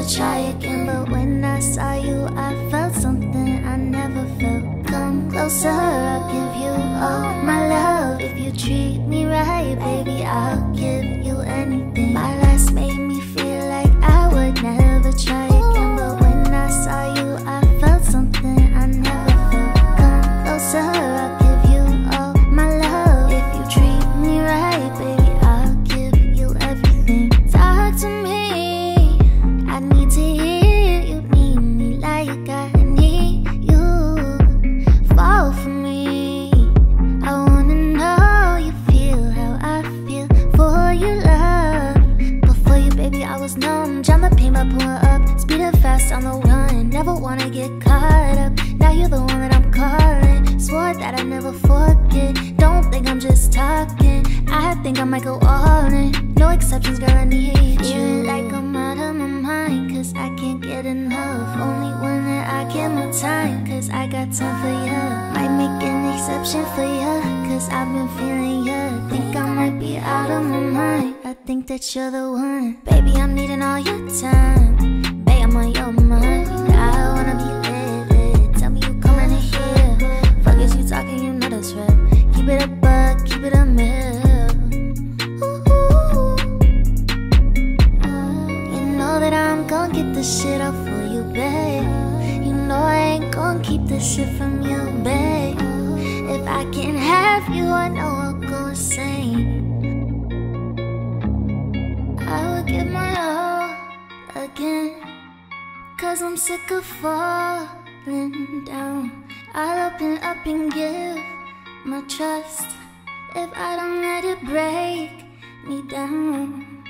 never try again. But when I saw you, I felt something I never felt. Come closer, I'll give you all my love. If you treat me right, baby, I'll give you anything. My last made me feel like I would never try again. But when I saw you, I felt something I never felt. Come closer, I'll give you all my love. If you treat me right, baby, I'll give you everything. Talk to me, I need to hear you need me like I need you. Fall for me, I wanna know you feel how I feel for your love. Before you, baby, I was numb. Jam the pain by pulling up, speeding fast on the run. Never wanna get caught up. Now you're the one that I'm calling. Swore that I'd never forget. Don't think I'm just talking, I think I might go all in. No exceptions, girl, I need you. Like I'm out of my mind, cause I can't get enough. Only one that I get my time, cause I got time for ya. Might make an exception for ya, cause I've been feeling ya. Think I might be out of my mind, I think that you're the one. Baby, I'm needing all your time. Babe, I'm on your mind. I wanna be lit. Tell me you coming in here. Fuck is you talking, you know the trip. Keep it a buck, keep it a mill. You know that I'm gon' get this shit off for you, babe. You know I ain't gon' keep this shit from you, babe. If I can't have you, I know I'll go insane. I will give my all again, cause I'm sick of falling down. I'll open up and give my trust. If I don't let it break me down.